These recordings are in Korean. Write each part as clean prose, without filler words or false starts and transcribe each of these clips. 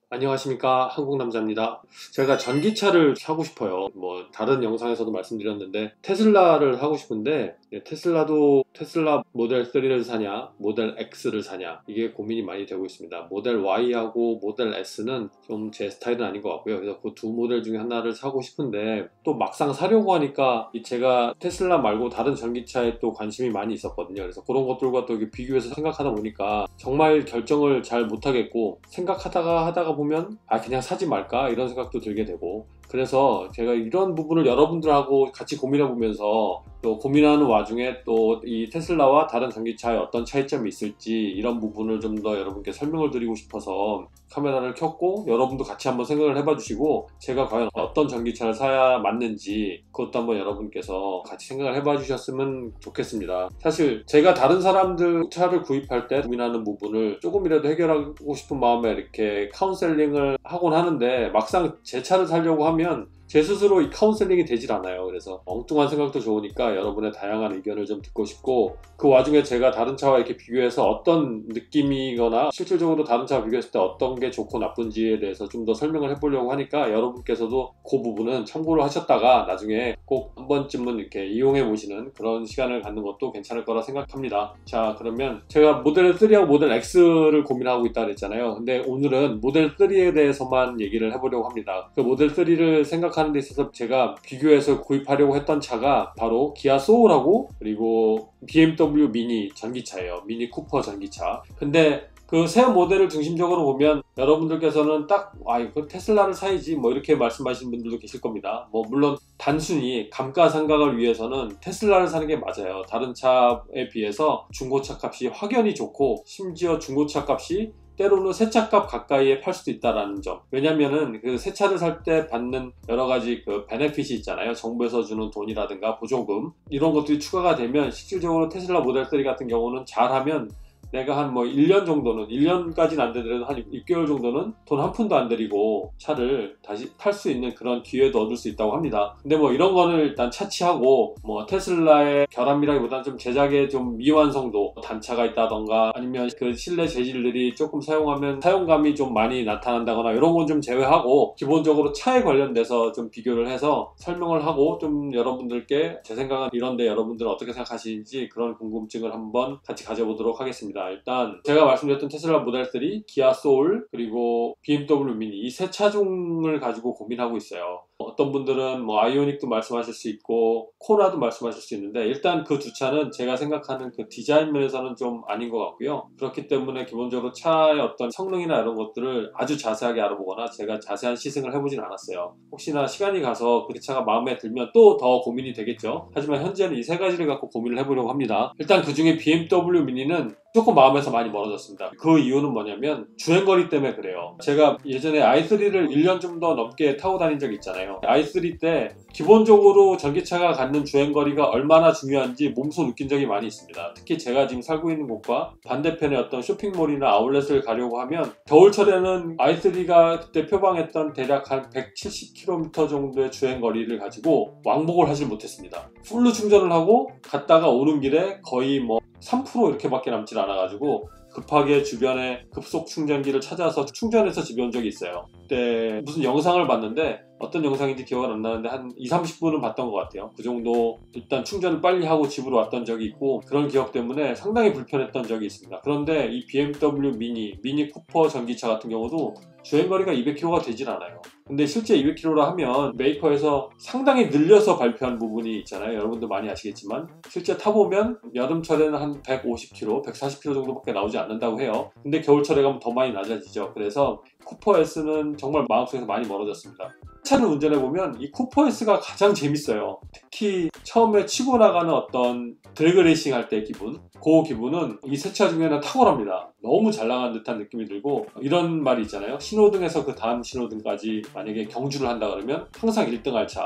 안녕하십니까, 한국남자입니다. 제가 전기차를 사고 싶어요. 다른 영상에서도 말씀드렸는데 테슬라를 사고 싶은데, 테슬라도 테슬라 모델 3를 사냐 모델 X를 사냐, 이게 고민이 많이 되고 있습니다. 모델 Y하고 모델 S는 좀 제 스타일은 아닌 것 같고요. 그래서 그 두 모델 중에 하나를 사고 싶은데, 또 막상 사려고 하니까 제가 테슬라 말고 다른 전기차에 또 관심이 많이 있었거든요. 그래서 그런 것들과 또 이렇게 비교해서 생각하다 보니까 정말 결정을 잘 못하겠고, 생각하다가 하다가 보면 그냥 사지 말까 이런 생각도 들게 되고, 그래서 제가 이런 부분을 여러분들하고 같이 고민해 보면서, 또 고민하는 와중에 또 이 테슬라와 다른 전기차에 어떤 차이점이 있을지, 이런 부분을 좀 더 여러분께 설명을 드리고 싶어서 카메라를 켰고, 여러분도 같이 한번 생각을 해봐 주시고, 제가 과연 어떤 전기차를 사야 맞는지 그것도 한번 여러분께서 같이 생각을 해봐 주셨으면 좋겠습니다. 사실 제가 다른 사람들 차를 구입할 때 고민하는 부분을 조금이라도 해결하고 싶은 마음에 이렇게 카운셀링을 하곤 하는데, 막상 제 차를 사려고 하면 제 스스로 이 카운셀링이 되질 않아요. 그래서 엉뚱한 생각도 좋으니까 여러분의 다양한 의견을 좀 듣고 싶고, 그 와중에 제가 다른 차와 이렇게 비교해서 어떤 느낌이거나 실질적으로 다른 차와 비교했을 때 어떤 게 좋고 나쁜지에 대해서 좀 더 설명을 해보려고 하니까, 여러분께서도 그 부분은 참고를 하셨다가 나중에 꼭 한 번쯤은 이렇게 이용해 보시는 그런 시간을 갖는 것도 괜찮을 거라 생각합니다. 자, 그러면 제가 모델 3하고 모델 X를 고민하고 있다 그랬잖아요. 근데 오늘은 모델 3에 대해서만 얘기를 해보려고 합니다. 그 모델 3를 생각하는 데 있어서 제가 비교해서 구입하려고 했던 차가 바로 기아 소울하고, 그리고 BMW 미니 전기차예요. 미니 쿠퍼 전기차. 근데 그 새 모델을 중심적으로 보면 여러분들께서는 딱 이거 테슬라를 사야지 이렇게 말씀하시는 분들도 계실 겁니다. 물론 단순히 감가상각을 위해서는 테슬라를 사는 게 맞아요. 다른 차에 비해서 중고차 값이 확연히 좋고, 심지어 중고차 값이 때로는 새 차값 가까이에 팔 수도 있다는 점. 왜냐면은 그 새 차를 살 때 받는 여러 가지 그 베네핏이 있잖아요. 정부에서 주는 돈이라든가 보조금, 이런 것들이 추가가 되면 실질적으로 테슬라 모델 3 같은 경우는 잘하면 내가 한 1년 정도는, 1년까지는 안 되더라도 한 6개월 정도는 돈 한 푼도 안 들이고 차를 다시 탈 수 있는 그런 기회도 얻을 수 있다고 합니다. 근데 이런 거는 일단 차치하고, 테슬라의 결함이라기보다는 좀 제작에 좀 미완성도, 단차가 있다던가 아니면 그 실내 재질들이 조금 사용하면 사용감이 좀 많이 나타난다거나, 이런 건 좀 제외하고 기본적으로 차에 관련돼서 좀 비교를 해서 설명을 하고, 좀 여러분들께 제 생각은 이런데 여러분들은 어떻게 생각하시는지 그런 궁금증을 한번 같이 가져보도록 하겠습니다. 일단 제가 말씀드렸던 테슬라 모델 3, 기아 소울, 그리고 BMW 미니, 이 세 차종을 가지고 고민하고 있어요. 어떤 분들은 아이오닉도 말씀하실 수 있고 코나도 말씀하실 수 있는데, 일단 그 두 차는 제가 생각하는 그 디자인 면에서는 좀 아닌 것 같고요. 그렇기 때문에 기본적으로 차의 어떤 성능이나 이런 것들을 아주 자세하게 알아보거나 제가 자세한 시승을 해보진 않았어요. 혹시나 시간이 가서 그 차가 마음에 들면 또 더 고민이 되겠죠. 하지만 현재는 이 세 가지를 갖고 고민을 해보려고 합니다. 일단 그 중에 BMW 미니는 조금 마음에서 많이 멀어졌습니다. 그 이유는 뭐냐면 주행거리 때문에 그래요. 제가 예전에 i3를 1년 좀 더 넘게 타고 다닌 적이 있잖아요. i3 때 기본적으로 전기차가 갖는 주행거리가 얼마나 중요한지 몸소 느낀 적이 많이 있습니다. 특히 제가 지금 살고 있는 곳과 반대편에 어떤 쇼핑몰이나 아울렛을 가려고 하면, 겨울철에는 i3가 그때 표방했던 대략 한 170km 정도의 주행거리를 가지고 왕복을 하질 못했습니다. 풀로 충전을 하고 갔다가 오는 길에 거의 3% 이렇게밖에 남질 않아가지고 급하게 주변에 급속 충전기를 찾아서 충전해서 집에 온 적이 있어요. 그때 무슨 영상을 봤는데, 어떤 영상인지 기억은 안 나는데 한 2~30분은 봤던 것 같아요. 그 정도 일단 충전을 빨리 하고 집으로 왔던 적이 있고, 그런 기억 때문에 상당히 불편했던 적이 있습니다. 그런데 이 BMW 미니 쿠퍼 전기차 같은 경우도 주행거리가 200km가 되질 않아요. 근데 실제 200km라 하면 메이커에서 상당히 늘려서 발표한 부분이 있잖아요. 여러분도 많이 아시겠지만 실제 타보면 여름철에는 한 150km, 140km 정도밖에 나오지 않는다고 해요. 근데 겨울철에 가면 더 많이 낮아지죠. 그래서 쿠퍼 S는 정말 마음속에서 많이 멀어졌습니다. 차를 운전해보면 이 쿠퍼 S가 가장 재밌어요. 특히 처음에 치고 나가는 어떤 드래그레이싱 할 때 기분, 그 기분은 이 세 차 중에는 탁월합니다. 너무 잘 나간 듯한 느낌이 들고, 이런 말이 있잖아요. 신호등에서 그 다음 신호등까지 만약에 경주를 한다 그러면 항상 1등 할 차,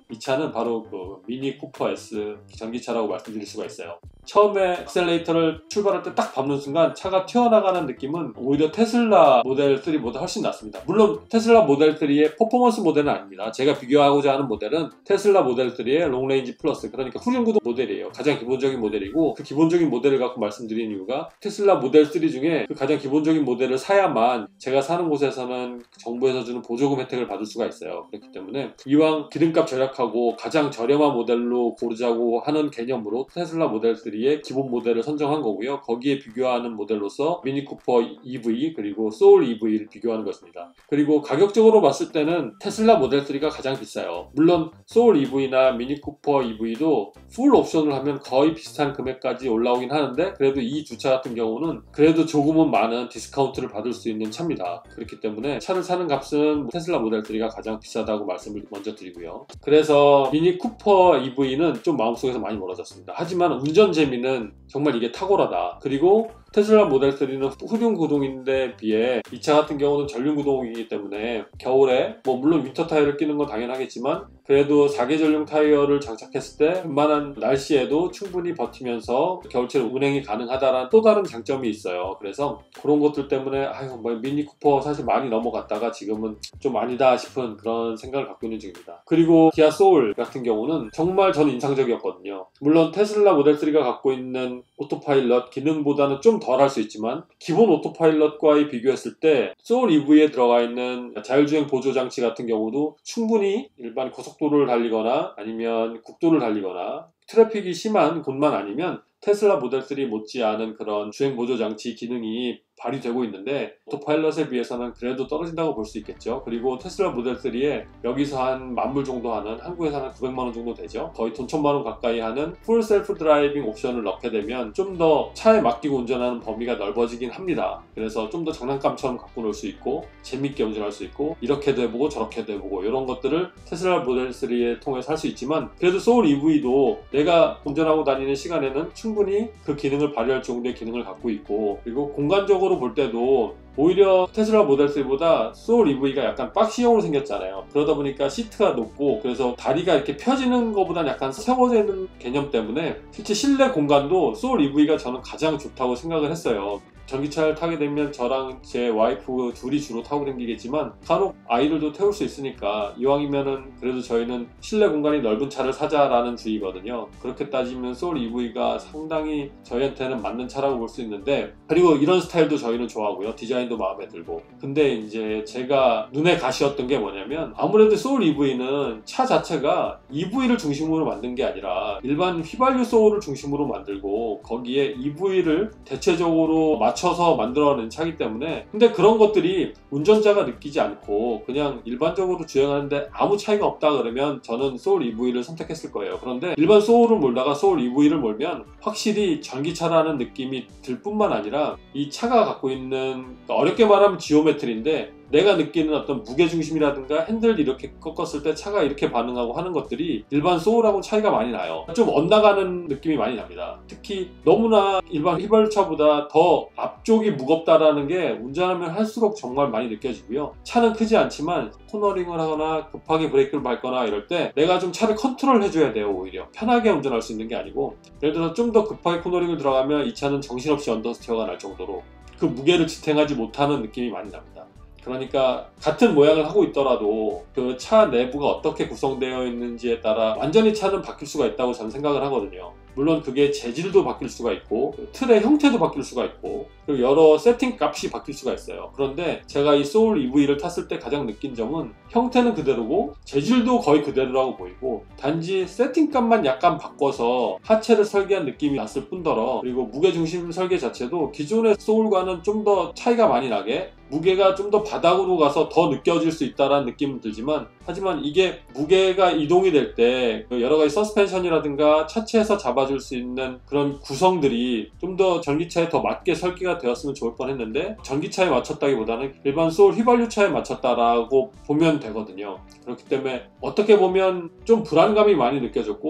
이 차는 바로 그 미니 쿠퍼 S 전기차라고 말씀드릴 수가 있어요. 처음에 액셀레이터를 출발할 때 딱 밟는 순간 차가 튀어나가는 느낌은 오히려 테슬라 모델 3보다 훨씬 낫습니다. 물론 테슬라 모델 3의 퍼포먼스 모델은 아닙니다. 제가 비교하고자 하는 모델은 테슬라 모델 3의 롱레인지 플러스, 그러니까 후륜구동 모델이에요. 가장 기본적인 모델이고, 그 기본적인 모델을 갖고 말씀드린 이유가 테슬라 모델 3 중에 그 가장 기본적인 모델을 사야만 제가 사는 곳에서는 정부에서 주는 보조금 혜택을 받을 수가 있어요. 그렇기 때문에 이왕 기름값 절약하고 가장 저렴한 모델로 고르자고 하는 개념으로 테슬라 모델 3의 기본 모델을 선정한 거고요. 거기에 비교하는 모델로서 미니 쿠퍼 EV 그리고 소울 EV를 비교하는 것입니다. 그리고 가격적으로 봤을 때는 테슬라 모델 3가 가장 비싸요. 물론 소울 EV나 미니 쿠퍼 EV도 풀 옵션을 하면 거의 비슷한 금액까지 올라오긴 하는데, 그래도 이 두 차 같은 경우는 그래도 조금은 많은 디스카운트를 받을 수 있는 차입니다. 그렇기 때문에 차를 사는 값은 테슬라 모델 3가 가장 비싸다고 말씀을 먼저 드리고요. 그래서 미니 쿠퍼 EV는 좀 마음속에서 많이 멀어졌습니다. 하지만 운전 재미는 정말 이게 탁월하다. 그리고 테슬라 모델 3는 후륜 구동인데 비해 이 차 같은 경우는 전륜 구동이기 때문에 겨울에 물론 윈터 타이어를 끼는 건 당연하겠지만 그래도 4개 전용 타이어를 장착했을 때 웬만한 날씨에도 충분히 버티면서 겨울철 운행이 가능하다라는 또 다른 장점이 있어요. 그래서 그런 것들 때문에 미니 쿠퍼 사실 많이 넘어갔다가 지금은 좀 아니다 싶은 그런 생각을 갖고 있는 중입니다. 그리고 기아 소울 같은 경우는 정말 저는 인상적이었거든요. 물론 테슬라 모델 3가 갖고 있는 오토파일럿 기능보다는 좀 덜 할 수 있지만 기본 오토파일럿과의 비교했을 때 소울 EV에 들어가 있는 자율주행 보조장치 같은 경우도 충분히 일반 고속도로를 달리거나 아니면 국도를 달리거나 트래픽이 심한 곳만 아니면 테슬라 모델 3 못지않은 그런 주행 보조 장치 기능이 발휘되고 있는데 오토파일럿에 비해서는 그래도 떨어진다고 볼 수 있겠죠. 그리고 테슬라 모델 3에 여기서 한 10,000불 정도 하는, 한국에서 한 900만원 정도 되죠. 거의 돈 1,000만원 가까이 하는 풀 셀프 드라이빙 옵션을 넣게 되면 좀 더 차에 맡기고 운전하는 범위가 넓어지긴 합니다. 그래서 좀 더 장난감처럼 갖고 놀 수 있고 재밌게 운전할 수 있고 이렇게도 해보고 저렇게도 해보고 이런 것들을 테슬라 모델 3에 통해서 할 수 있지만, 그래도 소울 EV도 내가 운전하고 다니는 시간에는 충분히 그 기능을 발휘할 정도의 기능을 갖고 있고, 그리고 공간적으로 볼 때도 오히려 테슬라 모델 3보다 소울 EV가 약간 박시형으로 생겼잖아요. 그러다 보니까 시트가 높고 그래서 다리가 이렇게 펴지는 것보다는 약간 세워져 있는 개념 때문에 실제 실내 공간도 소울 EV가 저는 가장 좋다고 생각을 했어요. 전기차를 타게 되면 저랑 제 와이프 둘이 주로 타고 다니겠지만 간혹 아이들도 태울 수 있으니까 이왕이면은 그래도 저희는 실내 공간이 넓은 차를 사자라는 주의거든요. 그렇게 따지면 소울 EV가 상당히 저희한테는 맞는 차라고 볼 수 있는데, 그리고 이런 스타일도 저희는 좋아하고요. 디자인도 마음에 들고. 근데 이제 제가 눈에 가시였던 게 뭐냐면, 아무래도 소울 EV는 차 자체가 EV를 중심으로 만든 게 아니라 일반 휘발유 소울을 중심으로 만들고 거기에 EV를 대체적으로 맞춰서 만들어낸 차이기 때문에, 근데 그런 것들이 운전자가 느끼지 않고 그냥 일반적으로 주행하는데 아무 차이가 없다 그러면 저는 소울 EV를 선택했을 거예요. 그런데 일반 소울을 몰다가 소울 EV를 몰면 확실히 전기차라는 느낌이 들 뿐만 아니라 이 차가 갖고 있는, 어렵게 말하면 지오메트리인데 내가 느끼는 어떤 무게중심이라든가 핸들 이렇게 꺾었을 때 차가 이렇게 반응하고 하는 것들이 일반 소울하고는 차이가 많이 나요. 좀 엇나가는 느낌이 많이 납니다. 특히 너무나 일반 휘발유차보다 더 앞쪽이 무겁다라는 게 운전하면 할수록 정말 많이 느껴지고요. 차는 크지 않지만 코너링을 하거나 급하게 브레이크를 밟거나 이럴 때 내가 좀 차를 컨트롤 해줘야 돼요. 오히려 편하게 운전할 수 있는 게 아니고, 예를 들어서 좀 더 급하게 코너링을 들어가면 이 차는 정신없이 언더스티어가 날 정도로 그 무게를 지탱하지 못하는 느낌이 많이 납니다. 그러니까 같은 모양을 하고 있더라도 그 차 내부가 어떻게 구성되어 있는지에 따라 완전히 차는 바뀔 수가 있다고 저는 생각을 하거든요. 물론 그게 재질도 바뀔 수가 있고 틀의 형태도 바뀔 수가 있고 그리고 여러 세팅 값이 바뀔 수가 있어요. 그런데 제가 이 소울 EV를 탔을 때 가장 느낀 점은 형태는 그대로고 재질도 거의 그대로라고 보이고, 단지 세팅 값만 약간 바꿔서 하체를 설계한 느낌이 났을 뿐더러, 그리고 무게중심 설계 자체도 기존의 소울과는 좀 더 차이가 많이 나게 무게가 좀 더 바닥으로 가서 더 느껴질 수 있다는 느낌은 들지만, 하지만 이게 무게가 이동이 될 때 여러 가지 서스펜션이라든가 차체에서 잡아줄 수 있는 그런 구성들이 좀 더 전기차에 더 맞게 설계가 되었으면 좋을 뻔했는데 전기차에 맞췄다기보다는 일반 소울 휘발유차에 맞췄다라고 보면 되거든요. 그렇기 때문에 어떻게 보면 좀 불안감이 많이 느껴졌고,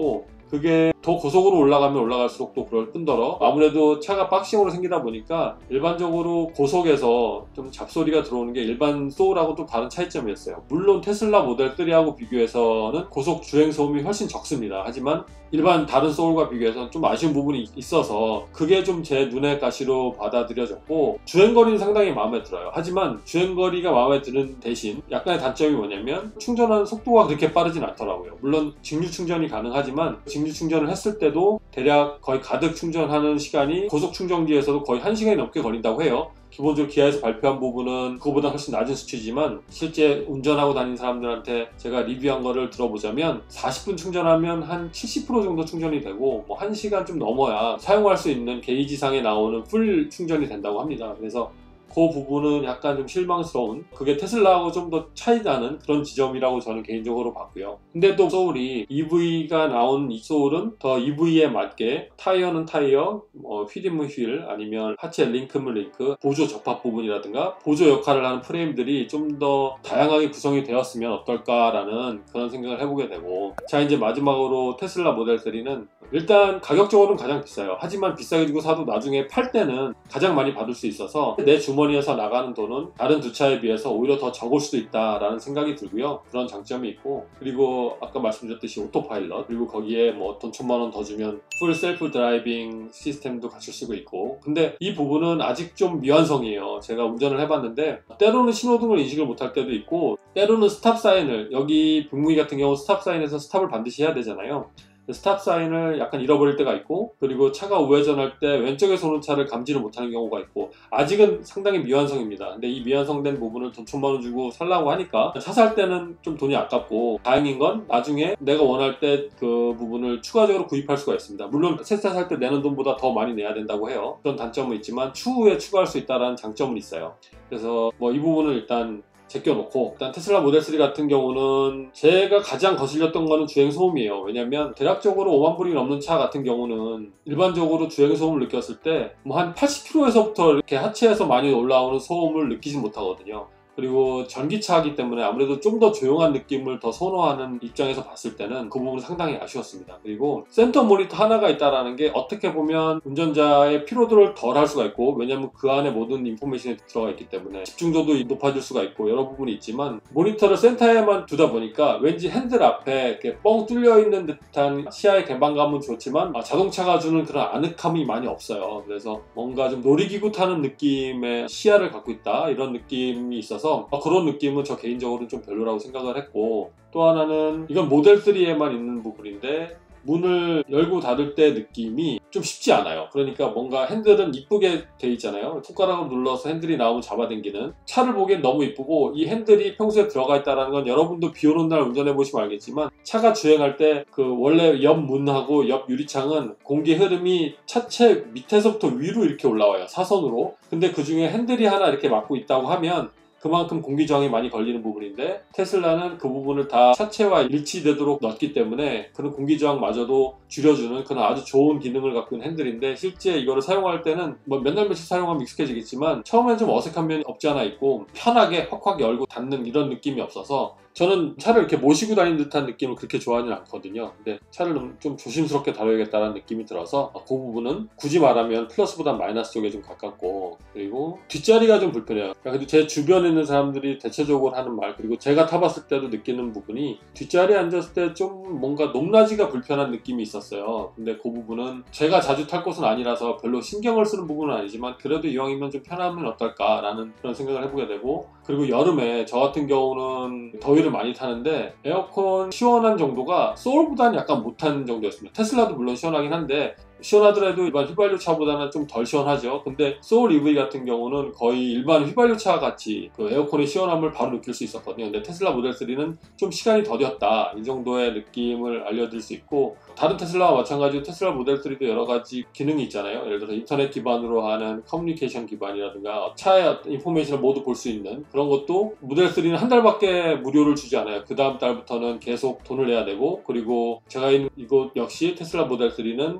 그게 더 고속으로 올라가면 올라갈수록 또 그럴 뿐더러 아무래도 차가 박싱으로 생기다 보니까 일반적으로 고속에서 좀 잡소리가 들어오는 게 일반 소울하고 또 다른 차이점이었어요. 물론 테슬라 모델 3하고 비교해서는 고속 주행 소음이 훨씬 적습니다. 하지만 일반 다른 소울과 비교해서는 좀 아쉬운 부분이 있어서 그게 좀 제 눈의 가시로 받아들여졌고, 주행거리는 상당히 마음에 들어요. 하지만 주행거리가 마음에 드는 대신 약간의 단점이 뭐냐면 충전하는 속도가 그렇게 빠르진 않더라고요. 물론 직류 충전이 가능하지만 직류 충전을 했을 때도 대략 거의 가득 충전하는 시간이 고속 충전기에서도 거의 1시간이 넘게 걸린다고 해요. 기본적으로 기아에서 발표한 부분은 그거보다 훨씬 낮은 수치지만 실제 운전하고 다니는 사람들한테 제가 리뷰한 거를 들어보자면 40분 충전하면 한 70% 정도 충전이 되고 뭐 1시간 좀 넘어야 사용할 수 있는 게이지상에 나오는 풀 충전이 된다고 합니다. 그래서 그 부분은 약간 좀 실망스러운, 그게 테슬라하고 좀 더 차이 나는 그런 지점이라고 저는 개인적으로 봤고요. 근데 또 소울이 EV가 나온 이 소울은 더 EV에 맞게 타이어는 타이어, 휠이면 휠, 아니면 하체 링크면 링크, 보조 접합 부분이라든가 보조 역할을 하는 프레임들이 좀 더 다양하게 구성이 되었으면 어떨까라는 그런 생각을 해보게 되고, 자 이제 마지막으로 테슬라 모델 3는 일단 가격적으로는 가장 비싸요. 하지만 비싸게 주고 사도 나중에 팔 때는 가장 많이 받을 수 있어서 내 주머니에서 나가는 돈은 다른 두 차에 비해서 오히려 더 적을 수도 있다라는 생각이 들고요. 그런 장점이 있고, 그리고 아까 말씀드렸듯이 오토파일럿, 그리고 거기에 뭐 돈 1,000만 원 더 주면 풀 셀프 드라이빙 시스템도 갖출 수가 있고, 근데 이 부분은 아직 좀 미완성이에요. 제가 운전을 해봤는데 때로는 신호등을 인식을 못할 때도 있고, 때로는 스탑 사인을, 여기 북무이 같은 경우 스탑 사인에서 스탑을 반드시 해야 되잖아요. 스탑 사인을 약간 잃어버릴 때가 있고, 그리고 차가 우회전할 때 왼쪽에서 오는 차를 감지를 못하는 경우가 있고, 아직은 상당히 미완성입니다. 근데 이 미완성된 부분을 돈 1,000만 원 주고 살라고 하니까 차 살 때는 좀 돈이 아깝고, 다행인 건 나중에 내가 원할 때 그 부분을 추가적으로 구입할 수가 있습니다. 물론 새 차 살 때 내는 돈보다 더 많이 내야 된다고 해요. 그런 단점은 있지만 추후에 추가할 수 있다는 장점은 있어요. 그래서 뭐 이 부분은 일단 제껴놓고, 일단 테슬라 모델 3 같은 경우는 제가 가장 거슬렸던 거는 주행 소음이에요. 왜냐면 대략적으로 5만 불이 넘는 차 같은 경우는 일반적으로 주행 소음을 느꼈을 때 뭐 한 80km에서부터 이렇게 하체에서 많이 올라오는 소음을 느끼지 못하거든요. 그리고 전기차이기 때문에 아무래도 좀 더 조용한 느낌을 더 선호하는 입장에서 봤을 때는 그 부분은 상당히 아쉬웠습니다. 그리고 센터 모니터 하나가 있다는 게 어떻게 보면 운전자의 피로도를 덜 할 수가 있고, 왜냐면 그 안에 모든 인포메이션이 들어가 있기 때문에 집중도도 높아질 수가 있고 여러 부분이 있지만, 모니터를 센터에만 두다 보니까 왠지 핸들 앞에 이렇게 뻥 뚫려 있는 듯한 시야의 개방감은 좋지만 자동차가 주는 그런 아늑함이 많이 없어요. 그래서 뭔가 좀 놀이기구 타는 느낌의 시야를 갖고 있다, 이런 느낌이 있어서 그런 느낌은 저 개인적으로는 좀 별로라고 생각을 했고, 또 하나는 이건 모델 3에만 있는 부분인데 문을 열고 닫을 때 느낌이 좀 쉽지 않아요. 그러니까 뭔가 핸들은 이쁘게 돼 있잖아요. 손가락으로 눌러서 핸들이 나오면 잡아당기는, 차를 보기엔 너무 이쁘고 이 핸들이 평소에 들어가 있다는 건 여러분도 비 오는 날 운전해 보시면 알겠지만, 차가 주행할 때 그 원래 옆 문하고 옆 유리창은 공기 흐름이 차체 밑에서부터 위로 이렇게 올라와요, 사선으로. 근데 그 중에 핸들이 하나 이렇게 막고 있다고 하면 그만큼 공기 저항이 많이 걸리는 부분인데, 테슬라는 그 부분을 다 차체와 일치되도록 넣었기 때문에 그런 공기 저항마저도 줄여주는 그런 아주 좋은 기능을 갖고 있는 핸들인데, 실제 이거를 사용할 때는 뭐 몇 날 며칠 사용하면 익숙해지겠지만 처음엔 좀 어색한 면이 없지 않아 있고, 편하게 확확 열고 닫는 이런 느낌이 없어서 저는 차를 이렇게 모시고 다니는 듯한 느낌을 그렇게 좋아하지는 않거든요. 근데 차를 좀 조심스럽게 다뤄야겠다는 느낌이 들어서 그 부분은 굳이 말하면 플러스보다 마이너스 쪽에 좀 가깝고, 그리고 뒷자리가 좀 불편해요. 그래도 제 주변에 있는 사람들이 대체적으로 하는 말, 그리고 제가 타봤을 때도 느끼는 부분이, 뒷자리에 앉았을 때 좀 뭔가 높낮이가 불편한 느낌이 있었어요. 근데 그 부분은 제가 자주 탈 곳은 아니라서 별로 신경을 쓰는 부분은 아니지만 그래도 이왕이면 좀 편하면 어떨까라는 그런 생각을 해보게 되고, 그리고 여름에 저 같은 경우는 더위를 많이 타는데 에어컨 시원한 정도가 소울보다는 약간 못한 정도였습니다. 테슬라도 물론 시원하긴 한데 시원하더라도 일반 휘발유 차보다는 좀 덜 시원하죠. 근데 소울 EV 같은 경우는 거의 일반 휘발유 차 같이 그 에어컨의 시원함을 바로 느낄 수 있었거든요. 근데 테슬라 모델 3는 좀 시간이 더뎠다, 이 정도의 느낌을 알려드릴 수 있고, 다른 테슬라와 마찬가지로 테슬라 모델 3도 여러 가지 기능이 있잖아요. 예를 들어서 인터넷 기반으로 하는 커뮤니케이션 기반이라든가 차의 인포메이션을 모두 볼 수 있는 그런 것도 모델 3는 한 달밖에 무료를 주지 않아요. 그 다음 달부터는 계속 돈을 내야 되고, 그리고 제가 있는 이곳 역시 테슬라 모델 3는 테슬라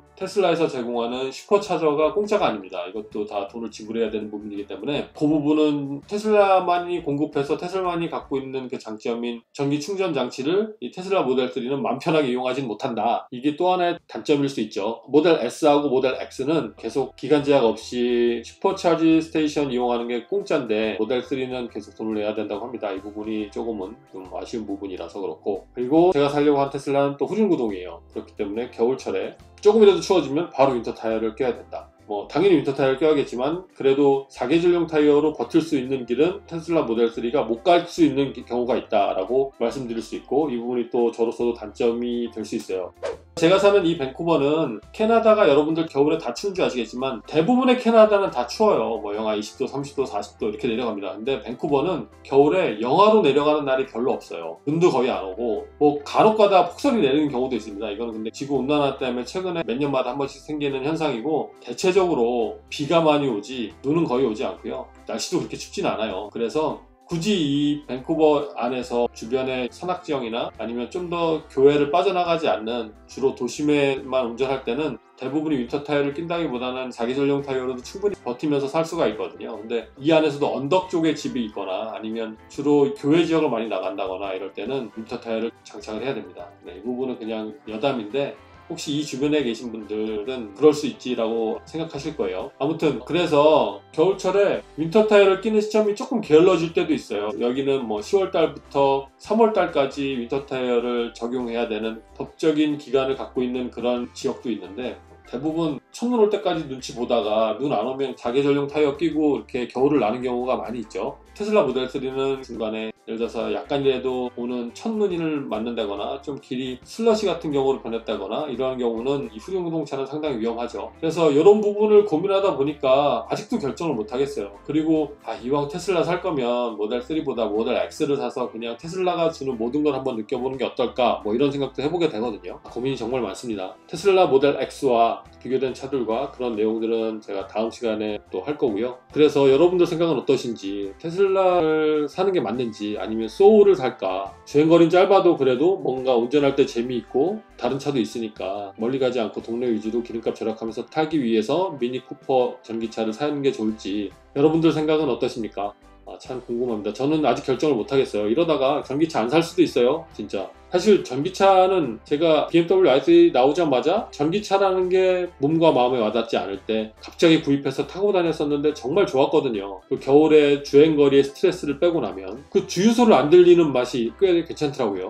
테슬라에서 제공하는 슈퍼차저가 공짜가 아닙니다. 이것도 다 돈을 지불해야 되는 부분이기 때문에 그 부분은 테슬라만이 공급해서 테슬라만이 갖고 있는 그 장점인 전기 충전 장치를 이 테슬라 모델 3는 마음 편하게 이용하지는 못한다. 이게 또 하나의 단점일 수 있죠. 모델 S하고 모델 X는 계속 기간 제약 없이 슈퍼차지 스테이션 이용하는 게 공짜인데 모델 3는 계속 돈을 내야 된다고 합니다. 이 부분이 조금은 좀 아쉬운 부분이라서 그렇고, 그리고 제가 살려고 한 테슬라는 또 후륜구동이에요. 그렇기 때문에 겨울철에 조금이라도 추워지면 바로 윈터 타이어를 껴야 된다. 당연히 윈터 타이어를 껴야겠지만 그래도 4계절용 타이어로 버틸 수 있는 길은 테슬라 모델 3가 못 갈 수 있는 경우가 있다라고 말씀드릴 수 있고, 이 부분이 또 저로서도 단점이 될 수 있어요. 제가 사는 이 밴쿠버는 캐나다가 여러분들 겨울에 다 추운 줄 아시겠지만 대부분의 캐나다는 다 추워요. 영하 20도, 30도, 40도 이렇게 내려갑니다. 근데 밴쿠버는 겨울에 영하로 내려가는 날이 별로 없어요. 눈도 거의 안 오고 간혹 가다 폭설이 내리는 경우도 있습니다. 이거는 근데 지구온난화 때문에 최근에 몇 년마다 한 번씩 생기는 현상이고, 대체적으로 비가 많이 오지 눈은 거의 오지 않고요. 날씨도 그렇게 춥진 않아요. 그래서 굳이 이 밴쿠버 안에서 주변의 산악지형이나 아니면 좀 더 교외를 빠져나가지 않는 주로 도심에만 운전할 때는 대부분이 윈터 타이어를 낀다기보다는 4계절용 타이어로도 충분히 버티면서 살 수가 있거든요. 근데 이 안에서도 언덕 쪽에 집이 있거나 아니면 주로 교외 지역을 많이 나간다거나 이럴 때는 윈터 타이어를 장착을 해야 됩니다. 이 부분은 그냥 여담인데 혹시 이 주변에 계신 분들은 그럴 수 있지라고 생각하실 거예요. 아무튼 그래서 겨울철에 윈터 타이어를 끼는 시점이 조금 게을러질 때도 있어요. 여기는 10월달부터 3월달까지 윈터 타이어를 적용해야 되는 법적인 기간을 갖고 있는 그런 지역도 있는데, 대부분 첫눈 올 때까지 눈치 보다가 눈 안 오면 4계절용 타이어 끼고 이렇게 겨울을 나는 경우가 많이 있죠. 테슬라 모델 3는 중간에 예를 들어서 약간이라도 오는 첫눈을 맞는다거나 좀 길이 슬러시 같은 경우로 변했다거나 이러한 경우는 이 후륜구동차는 상당히 위험하죠. 그래서 이런 부분을 고민하다 보니까 아직도 결정을 못 하겠어요. 그리고 이왕 테슬라 살 거면 모델 3보다 모델 X를 사서 그냥 테슬라가 주는 모든 걸 한번 느껴보는 게 어떨까, 이런 생각도 해보게 되거든요. 고민이 정말 많습니다. 테슬라 모델 X와 비교된 차들과 그런 내용들은 제가 다음 시간에 또 할 거고요. 그래서 여러분들 생각은 어떠신지, 테슬라를 사는 게 맞는지 아니면 소울을 살까, 주행거리는 짧아도 그래도 뭔가 운전할 때 재미있고 다른 차도 있으니까 멀리 가지 않고 동네 위주로 기름값 절약하면서 타기 위해서 미니 쿠퍼 전기차를 사는 게 좋을지 여러분들 생각은 어떠십니까? 참 궁금합니다. 저는 아직 결정을 못 하겠어요. 이러다가 전기차 안 살 수도 있어요. 진짜. 사실 전기차는 제가 BMW i3 나오자마자 전기차라는 게 몸과 마음에 와닿지 않을 때 갑자기 구입해서 타고 다녔었는데 정말 좋았거든요. 그 겨울에 주행거리에 스트레스를 빼고 나면 그 주유소를 안 들리는 맛이 꽤 괜찮더라고요.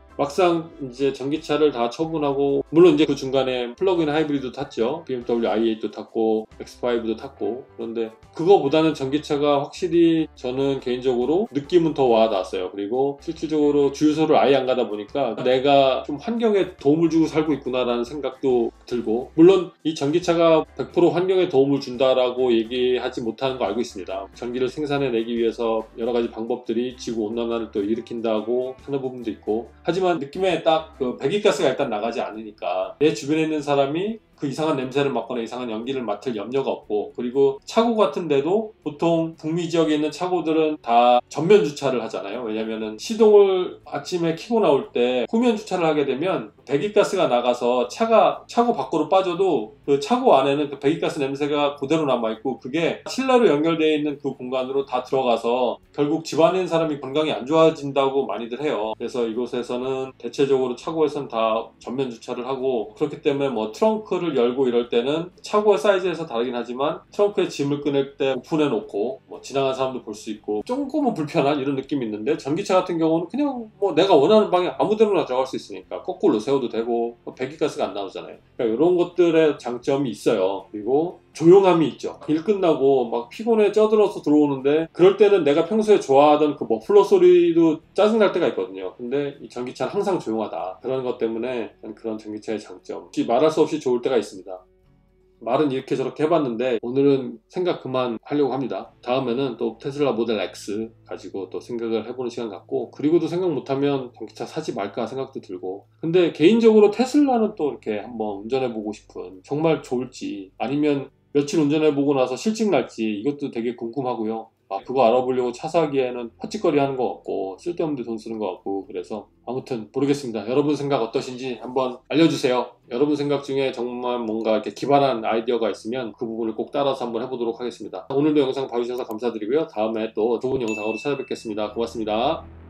막상 이제 전기차를 다 처분하고, 물론 이제 그 중간에 플러그인 하이브리드도 탔죠. BMW i8도 탔고 X5도 탔고. 그런데 그거보다는 전기차가 확실히 저는 개인적으로 느낌은 더 와닿았어요. 그리고 실질적으로 주유소를 아예 안 가다 보니까 내가 좀 환경에 도움을 주고 살고 있구나라는 생각도 들고, 물론 이 전기차가 100% 환경에 도움을 준다라고 얘기하지 못하는 거 알고 있습니다. 전기를 생산해내기 위해서 여러 가지 방법들이 지구온난화를 또 일으킨다고 하는 부분도 있고, 하지만 느낌에 딱 그 배기가스가 일단 나가지 않으니까 내 주변에 있는 사람이 그 이상한 냄새를 맡거나 이상한 연기를 맡을 염려가 없고, 그리고 차고 같은 데도 보통 북미 지역에 있는 차고들은 다 전면 주차를 하잖아요. 왜냐면은 시동을 아침에 켜고 나올 때 후면 주차를 하게 되면 배기가스가 나가서 차고 밖으로 빠져도 그 차고 안에는 그 배기가스 냄새가 그대로 남아있고, 그게 실내로 연결되어 있는 그 공간으로 다 들어가서 결국 집안에 있는 사람이 건강이 안 좋아진다고 많이들 해요. 그래서 이곳에서는 대체적으로 차고에서는 다 전면 주차를 하고, 그렇기 때문에 트렁크를 열고 이럴 때는 차고의 사이즈에서 다르긴 하지만 트렁크에 짐을 꺼낼 때 오픈해 놓고 지나가는 사람도 볼 수 있고 조금은 불편한 이런 느낌이 있는데, 전기차 같은 경우는 그냥 내가 원하는 방에 아무데나 들어갈 수 있으니까 거꾸로 세워도 되고 배기가스가 안 나오잖아요. 그러니까 이런 것들의 장점이 있어요. 그리고 조용함이 있죠. 일 끝나고 막 피곤해 쪄들어서 들어오는데 그럴 때는 내가 평소에 좋아하던 그 머플러 소리도 짜증날 때가 있거든요. 근데 이 전기차는 항상 조용하다. 그런 것 때문에 그런 전기차의 장점, 말할 수 없이 좋을 때가 있습니다. 말은 이렇게 저렇게 해봤는데 오늘은 생각 그만 하려고 합니다. 다음에는 또 테슬라 모델 X 가지고 또 생각을 해보는 시간 갖고, 그리고도 생각 못하면 전기차 사지 말까 생각도 들고. 근데 개인적으로 테슬라는 또 이렇게 한번 운전해보고 싶은, 정말 좋을지 아니면 며칠 운전해보고 나서 실증 날지 이것도 되게 궁금하고요. 그거 알아보려고 차 사기에는 헛짓거리 하는 것 같고 쓸데없는 데 돈 쓰는 것 같고 그래서 아무튼 모르겠습니다. 여러분 생각 어떠신지 한번 알려주세요. 여러분 생각 중에 정말 뭔가 이렇게 기발한 아이디어가 있으면 그 부분을 꼭 따라서 한번 해보도록 하겠습니다. 오늘도 영상 봐주셔서 감사드리고요. 다음에 또 좋은 영상으로 찾아뵙겠습니다. 고맙습니다.